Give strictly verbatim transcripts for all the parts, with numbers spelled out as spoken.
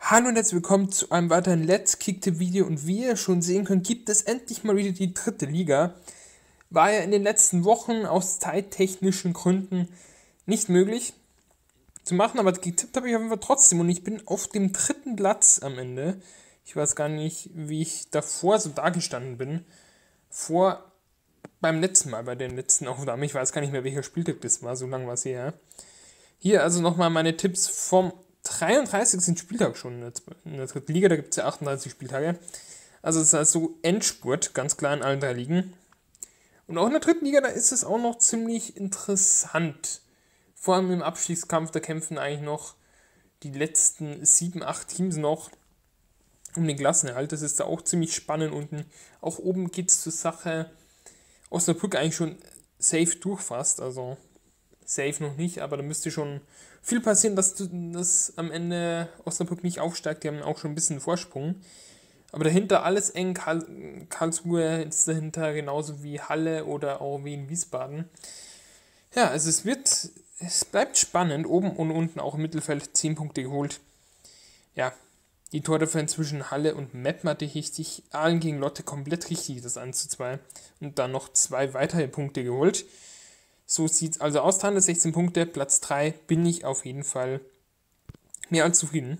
Hallo und herzlich willkommen zu einem weiteren Let's Kick Video und wie ihr schon sehen könnt, gibt es endlich mal wieder die dritte Liga. War ja in den letzten Wochen aus zeittechnischen Gründen nicht möglich zu machen, aber getippt habe ich auf jeden Fall trotzdem und ich bin auf dem dritten Platz am Ende. Ich weiß gar nicht, wie ich davor so dagestanden bin. Vor beim letzten Mal, bei den letzten Aufnahmen, ich weiß gar nicht mehr, welcher Spieltag das war, so lange war es her. Hier also nochmal meine Tipps vom dreiunddreißigsten Spieltag schon in der, in der dritten Liga, da gibt es ja achtunddreißig Spieltage. Also es ist also Endspurt, ganz klar in allen drei Ligen. Und auch in der dritten Liga, da ist es auch noch ziemlich interessant. Vor allem im Abstiegskampf, da kämpfen eigentlich noch die letzten sieben, acht Teams noch um den Klassenerhalt. Das ist da auch ziemlich spannend unten. Auch oben geht es zur Sache. Osnabrück eigentlich schon safe durchfasst, also safe noch nicht, aber da müsste schon viel passieren, dass, dass am Ende Osnabrück nicht aufsteigt. Die haben auch schon ein bisschen Vorsprung. Aber dahinter alles eng. Karl, Karlsruhe ist dahinter, genauso wie Halle oder auch wie in Wiesbaden. Ja, also es wird, es bleibt spannend. Oben und unten auch im Mittelfeld zehn Punkte geholt. Ja, die Tordifferenz zwischen Halle und Meppen hatte ich richtig. Aalen gegen Lotte komplett richtig, das eins zu zwei. Und dann noch zwei weitere Punkte geholt. So sieht es also aus. sechzehn Punkte, Platz drei, bin ich auf jeden Fall mehr als zufrieden.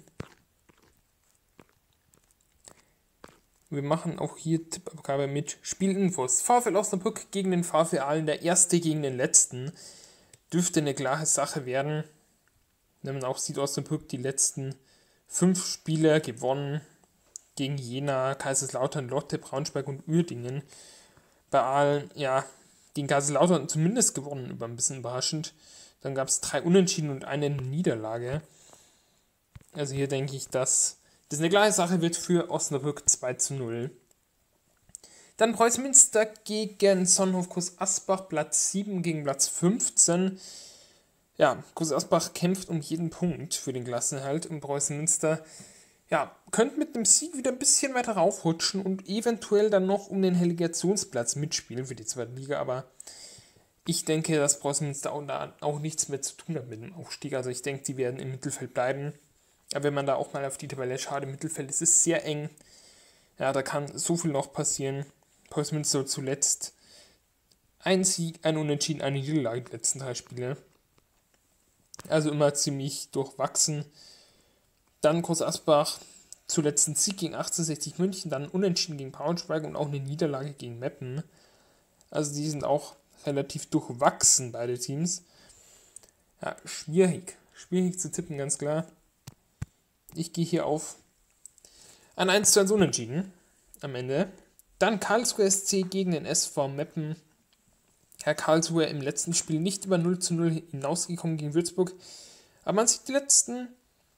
Wir machen auch hier Tippabgabe mit Spielinfos. VfL Osnabrück gegen den VfL Aalen, der erste gegen den letzten. Dürfte eine klare Sache werden. Wenn man auch sieht, Osnabrück die letzten fünf Spiele gewonnen. Gegen Jena, Kaiserslautern, Lotte, Braunschweig und Uerdingen. Bei Aalen, ja, gegen Kaiserslautern zumindest gewonnen, über ein bisschen überraschend. Dann gab es drei Unentschieden und eine Niederlage. Also hier denke ich, dass das eine klare Sache wird für Osnabrück zwei zu null. Dann Preußen Münster gegen Sonnenhof Groß Asbach, Platz sieben gegen Platz fünfzehn. Ja, Groß Asbach kämpft um jeden Punkt für den Klassenerhalt und Preußen Münster ja, könnte mit dem Sieg wieder ein bisschen weiter raufrutschen und eventuell dann noch um den Relegationsplatz mitspielen für die zweite Liga, aber ich denke, dass Preußen Münster auch, da auch nichts mehr zu tun hat mit dem Aufstieg. Also ich denke, die werden im Mittelfeld bleiben. Aber wenn man da auch mal auf die Tabelle schaut, im Mittelfeld ist es sehr eng. Ja, da kann so viel noch passieren. Preußen Münster zuletzt ein Sieg, ein Unentschieden, eine Niederlage die letzten drei Spiele. Also immer ziemlich durchwachsen. Dann Groß Asbach, zuletzt ein Sieg gegen achtzehnhundertsechzig München, dann ein Unentschieden gegen Braunschweig und auch eine Niederlage gegen Meppen. Also die sind auch relativ durchwachsen, beide Teams. Ja, schwierig. Schwierig zu tippen, ganz klar. Ich gehe hier auf ein eins zu eins Unentschieden am Ende. Dann Karlsruhe S C gegen den S V Meppen. Herr Karlsruhe im letzten Spiel nicht über null zu null hinausgekommen gegen Würzburg. Aber man sieht, die letzten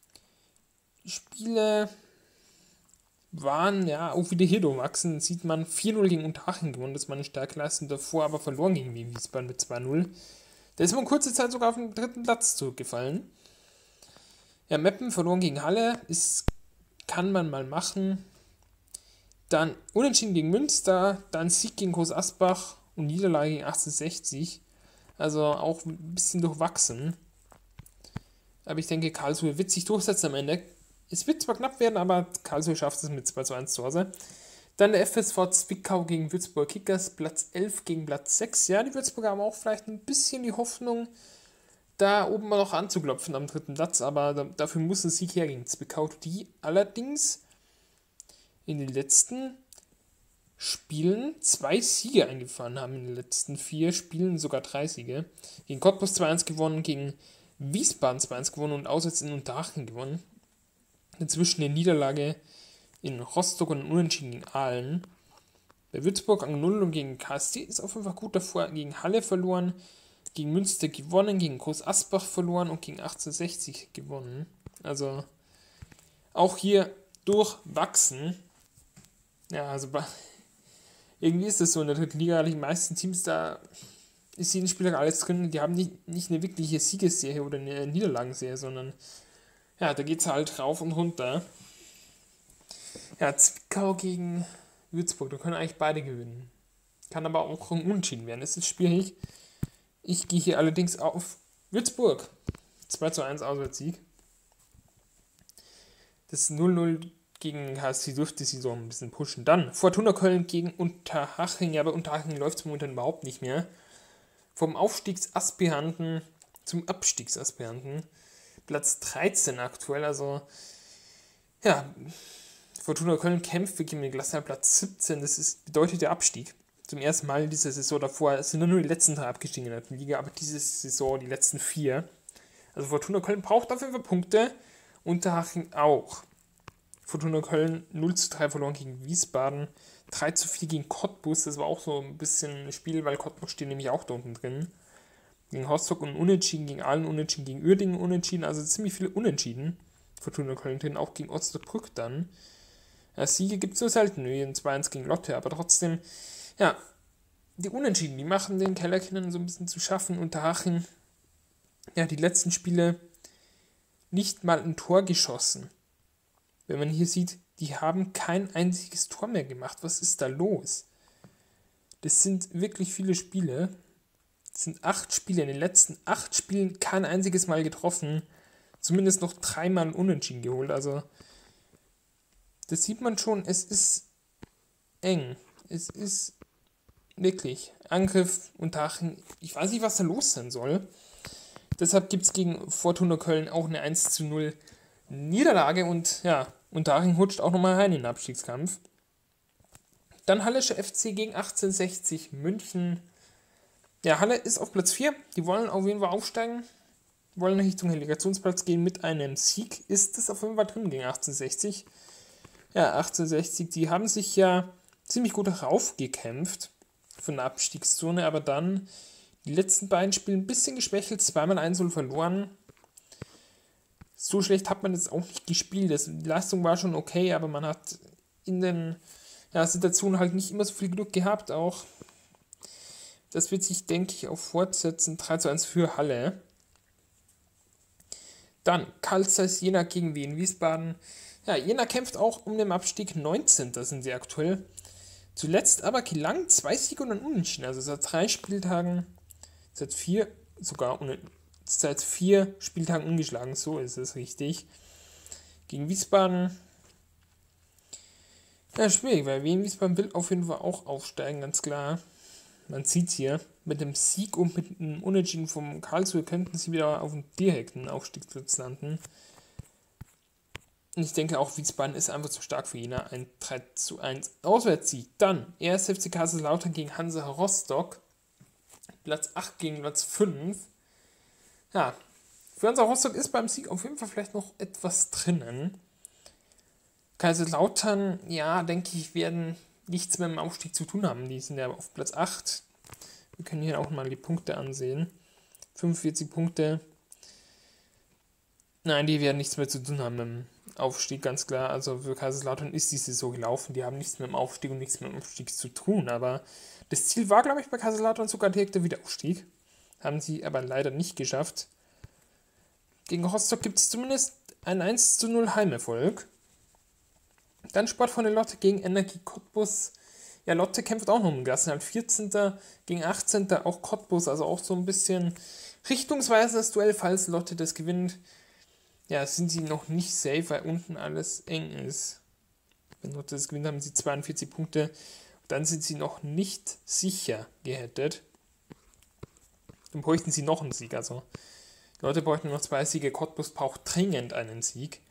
Spiele waren ja auch wieder hier durchwachsen. Sieht man vier null gegen Unterhaching gewonnen, das war eine starke Leistung, davor aber verloren gegen Wiesbaden mit zwei null. Da ist man kurze Zeit sogar auf den dritten Platz zurückgefallen. Ja, Meppen verloren gegen Halle, ist, kann man mal machen. Dann Unentschieden gegen Münster, dann Sieg gegen Groß Asbach und Niederlage gegen achtzehnhundertsechzig. Also auch ein bisschen durchwachsen. Aber ich denke, Karlsruhe wird sich durchsetzen am Ende. Es wird zwar knapp werden, aber Karlsruhe schafft es mit zwei zu eins zu Hause. Dann der F S V Zwickau gegen Würzburg Kickers, Platz elf gegen Platz sechs. Ja, die Würzburger haben auch vielleicht ein bisschen die Hoffnung, da oben mal noch anzuklopfen am dritten Platz, aber da, dafür muss ein Sieg her gegen Zwickau, die allerdings in den letzten Spielen zwei Siege eingefahren haben, in den letzten vier Spielen sogar drei Siege. Gegen Cottbus zwei eins gewonnen, gegen Wiesbaden zwei eins gewonnen und auswärts in Unterhaching gewonnen. Inzwischen eine Niederlage in Rostock und Unentschieden gegen Aalen. Bei Würzburg an null und gegen K S C ist auf jeden Fall gut davor, gegen Halle verloren, gegen Münster gewonnen, gegen Groß Asbach verloren und gegen achtzehnhundertsechzig gewonnen. Also auch hier durchwachsen. Ja, also bei, irgendwie ist das so in der dritten Liga, die meisten Teams, da ist jeden Spieler alles drin, die haben nicht, nicht eine wirkliche Siegesserie oder eine Niederlagenserie, sondern ja, da geht es halt rauf und runter. Ja, Zwickau gegen Würzburg, da können eigentlich beide gewinnen. Kann aber auch ein Unentschieden werden, das ist schwierig. Ich gehe hier allerdings auf Würzburg. zwei zu eins Auswärtssieg. Das null null gegen H S C dürfte sie so ein bisschen pushen. Dann Fortuna Köln gegen Unterhaching. Ja, bei Unterhaching läuft es momentan überhaupt nicht mehr. Vom Aufstiegsaspiranten zum Abstiegsaspiranten. Platz dreizehn aktuell, also ja, Fortuna Köln kämpft wirklich mit Klassenerhalt Platz siebzehn, das ist, bedeutet der Abstieg. Zum ersten Mal in dieser Saison, davor sind nur die letzten drei abgestiegen in der Liga, aber diese Saison die letzten vier. Also Fortuna Köln braucht auf jeden Fall Punkte, Unterhaching auch. Fortuna Köln null zu drei verloren gegen Wiesbaden, drei zu vier gegen Cottbus, das war auch so ein bisschen ein Spiel, weil Cottbus steht nämlich auch da unten drin. Gegen Rostock und Unentschieden, gegen Aalen Unentschieden, gegen Uerdingen Unentschieden, also ziemlich viele Unentschieden. Fortuna Köln drin, auch gegen Osnabrück dann. Ja, Siege gibt es so selten, wie zwei eins gegen Lotte, aber trotzdem, ja, die Unentschieden, die machen den Kellerkindern so ein bisschen zu schaffen. Unterhaching, ja, die letzten Spiele nicht mal ein Tor geschossen. Wenn man hier sieht, die haben kein einziges Tor mehr gemacht. Was ist da los? Das sind wirklich viele Spiele. Das sind acht Spiele. In den letzten acht Spielen kein einziges Mal getroffen. Zumindest noch dreimal unentschieden geholt. Also, das sieht man schon. Es ist eng. Es ist wirklich Angriff Unterhaching. Ich weiß nicht, was da los sein soll. Deshalb gibt es gegen Fortuna Köln auch eine eins zu null Niederlage. Und ja, Unterhaching rutscht auch nochmal rein in den Abstiegskampf. Dann Hallischer F C gegen achtzehnhundertsechzig München. Ja, Halle ist auf Platz vier. Die wollen auf jeden Fall aufsteigen. Wollen Richtung Relegationsplatz gehen mit einem Sieg. Ist das auf jeden Fall drin gegen achtzehnhundertsechzig. Ja, achtzehnhundertsechzig, die haben sich ja ziemlich gut raufgekämpft von der Abstiegszone, aber dann die letzten beiden Spiele ein bisschen geschwächelt, zweimal eins null verloren. So schlecht hat man jetzt auch nicht gespielt. Die Leistung war schon okay, aber man hat in den ja, Situationen halt nicht immer so viel Glück gehabt auch. Das wird sich, denke ich, auch fortsetzen. drei zu eins für Halle. Dann Carl Zeiss Jena gegen Wien Wiesbaden. Ja, Jena kämpft auch um den Abstieg. neunzehnter sind sie aktuell. Zuletzt aber gelang zwei Siege und ein Unentschieden. Also seit drei Spieltagen, seit vier, sogar seit vier Spieltagen ungeschlagen. So ist es richtig. Gegen Wiesbaden. Ja, schwierig, weil Wien Wiesbaden will auf jeden Fall auch aufsteigen, ganz klar. Man sieht es hier, mit dem Sieg und mit dem Unentschieden vom Karlsruhe könnten sie wieder auf dem direkten Aufstiegsplatz landen. Und ich denke auch, Wiesbaden ist einfach zu stark für Jena. Ein drei zu eins Auswärtssieg. Dann erster F C Kaiserslautern gegen Hansa Rostock. Platz acht gegen Platz fünf. Ja, für Hansa Rostock ist beim Sieg auf jeden Fall vielleicht noch etwas drinnen. Kaiserslautern, ja, denke ich, werden nichts mehr mit dem Aufstieg zu tun haben. Die sind ja auf Platz acht. Wir können hier auch mal die Punkte ansehen. fünfundvierzig Punkte. Nein, die werden nichts mehr zu tun haben mit dem Aufstieg, ganz klar. Also für Kaiserslautern ist die Saison gelaufen. Die haben nichts mit dem Aufstieg und nichts mit dem Aufstieg zu tun. Aber das Ziel war, glaube ich, bei Kaiserslautern sogar direkt der Wiederaufstieg. Haben sie aber leider nicht geschafft. Gegen Rostock gibt es zumindest einen eins zu null Heimerfolg. Dann Sportfreunde Lotte gegen Energie Cottbus. Ja, Lotte kämpft auch noch um den Klassenerhalt. vierzehnter gegen achtzehnter auch Cottbus. Also auch so ein bisschen richtungsweisendes Duell, falls Lotte das gewinnt. Ja, sind sie noch nicht safe, weil unten alles eng ist. Wenn Lotte das gewinnt, haben sie zweiundvierzig Punkte. Dann sind sie noch nicht sicher gehettet. Dann bräuchten sie noch einen Sieg. Also Lotte bräuchten noch zwei Siege. Cottbus braucht dringend einen Sieg.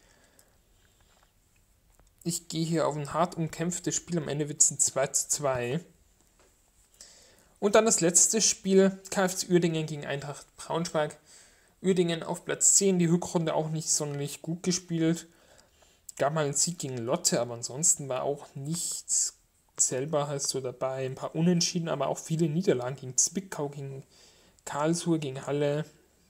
Ich gehe hier auf ein hart umkämpftes Spiel. Am Ende wird es ein zwei zu zwei. Und dann das letzte Spiel. K F C Uerdingen gegen Eintracht Braunschweig. Uerdingen auf Platz zehn. Die Rückrunde auch nicht sonderlich gut gespielt. Gab mal einen Sieg gegen Lotte, aber ansonsten war auch nichts selber halt so dabei. Ein paar Unentschieden, aber auch viele Niederlagen gegen Zwickau, gegen Karlsruhe, gegen Halle.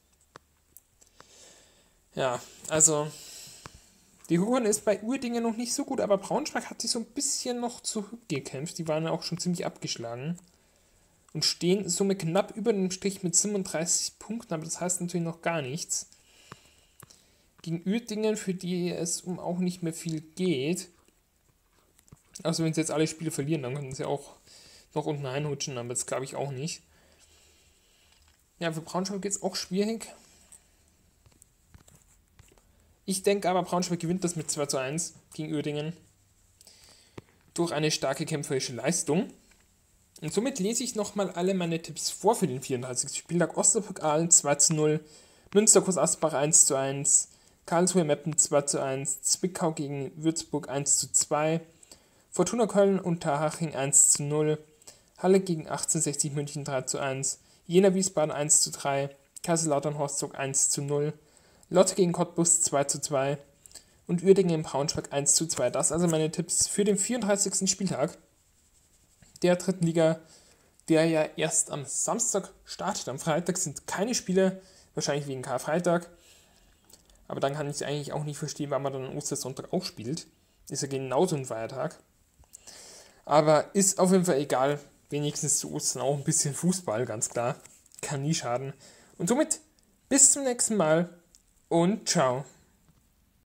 Ja, also die Rückrunde ist bei Uerdingen noch nicht so gut, aber Braunschweig hat sich so ein bisschen noch zurückgekämpft. Die waren ja auch schon ziemlich abgeschlagen und stehen somit knapp über dem Strich mit siebenunddreißig Punkten, aber das heißt natürlich noch gar nichts. Gegen Uerdingen, für die es um auch nicht mehr viel geht. Also wenn sie jetzt alle Spiele verlieren, dann können sie auch noch unten reinrutschen, aber das glaube ich auch nicht. Ja, für Braunschweig geht es auch schwierig. Ich denke aber, Braunschweig gewinnt das mit zwei zu eins gegen Uerdingen durch eine starke kämpferische Leistung. Und somit lese ich nochmal alle meine Tipps vor für den vierunddreißigsten Spieltag. Osnabrück-Aalen zwei zu null, Münster-Groß-Asbach eins zu eins, Karlsruhe-Meppen zwei zu eins, Zwickau gegen Würzburg eins zu zwei, Fortuna Köln-Unterhaching eins zu null, Halle gegen achtzehnhundertsechzig München drei zu eins, Jena-Wiesbaden eins zu drei, Kaiserslautern-Rostock eins zu null, Lotte gegen Cottbus zwei zu zwei und Uerdingen in Braunschweig eins zu zwei. Das also meine Tipps für den vierunddreißigsten Spieltag der dritten Liga, der ja erst am Samstag startet. Am Freitag sind keine Spiele, wahrscheinlich wegen Karfreitag. Aber dann kann ich eigentlich auch nicht verstehen, warum man dann am Ostersonntag auch spielt. Ist ja genauso ein Feiertag. Aber ist auf jeden Fall egal. Wenigstens zu Ostern auch ein bisschen Fußball, ganz klar. Kann nie schaden. Und somit bis zum nächsten Mal und ciao.